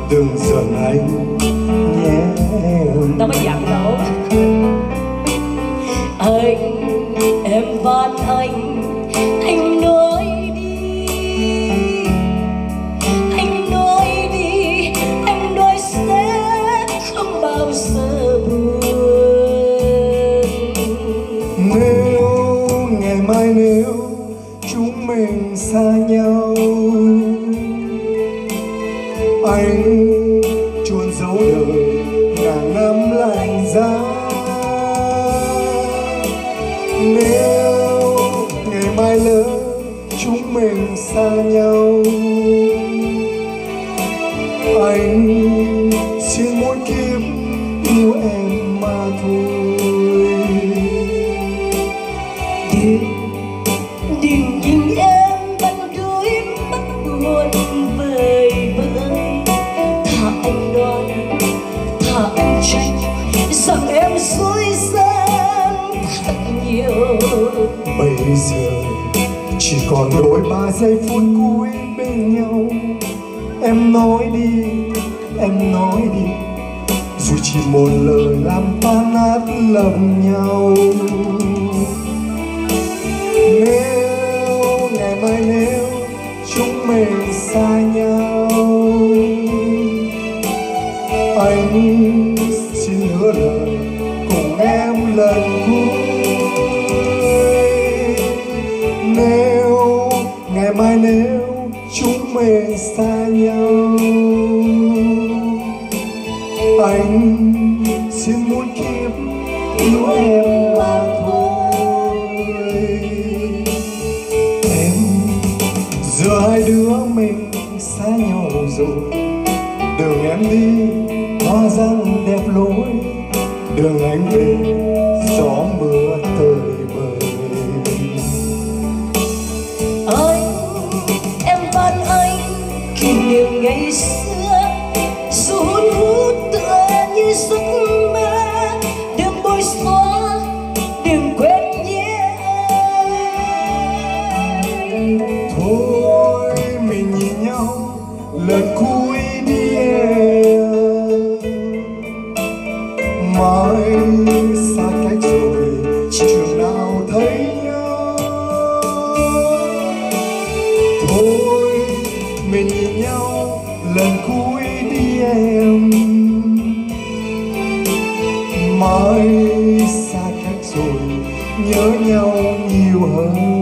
đừng giận anh nhé. Tao mới giận đâu. Em van anh nói đi, anh nói đi, anh nói sẽ không bao giờ buồn. Nếu ngày mai nếu chúng mình xa nhau, anh chôn giấu đời ngàn năm lạnh giá. Nếu ngày mai lớn chúng mình xa nhau, anh xin mỗi kiếp yêu em mà thôi. Đừng nhìn em bằng đôi mắt buồn vời vợi. Thà anh nói, thà anh trách rằng em dối gian thật nhiều. Bây giờ chỉ còn đôi 3 giây phút cuối bên nhau. Em nói đi, em nói đi, dù chỉ một lời làm tan nát lòng nhau. Nếu ngày mai nếu chúng mình xa nhau, anh xin hứa lời cùng em lần cuối. Nếu ngày mai nếu chúng mình xa nhau, anh xin muôn kiếp yêu em mà thôi. Em giữa hai đứa mình xa nhau rồi, đường em đi hoa răng đẹp lối, đường anh về gió mưa tơi bời. Em van anh kỷ niệm ngày xưa, dù hun hút tựa như giấc mơ. Đừng bôi xóa, đừng quên nhé. Thôi mình nhìn nhau lần cuối đi em, mai xa cách rồi trường nào thấy nhau. Thôi mình nhìn nhau lần cuối đi em, mai xa cách rồi nhớ nhau nhiều hơn.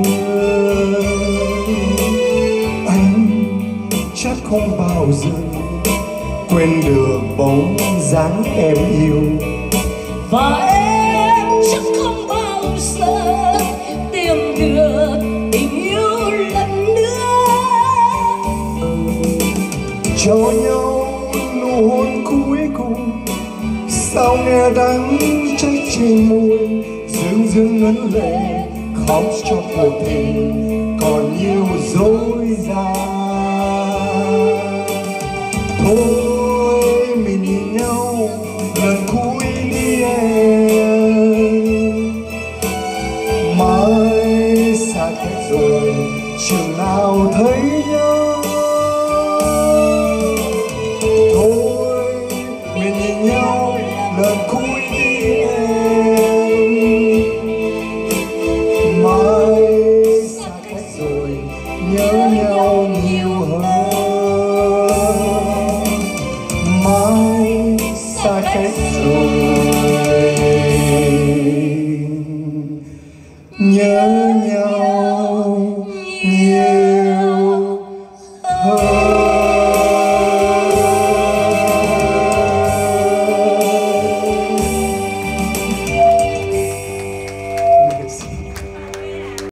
Anh chắc không bao giờ quên được bóng dáng em yêu, Và em chắc không bao giờ tìm được tình yêu lần nữa. cho nhau nụ hôn cuối cùng, sao nghe đắng cháy trên môi, dương dương ngấn lệ khóc cho cuộc tình còn nhiều dối gian.